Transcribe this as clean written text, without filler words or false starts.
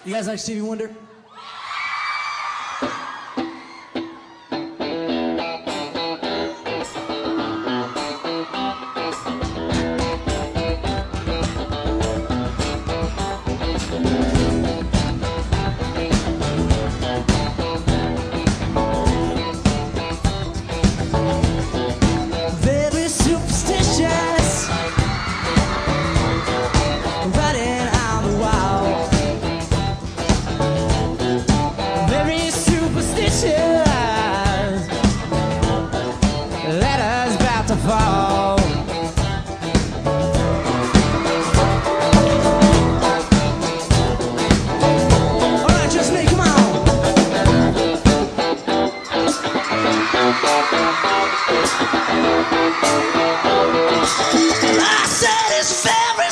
You guys like Stevie Wonder? Very superstitious, running on the wall. Very superstitious, ladder's about to fall. Alright, just me, come on. I said it's very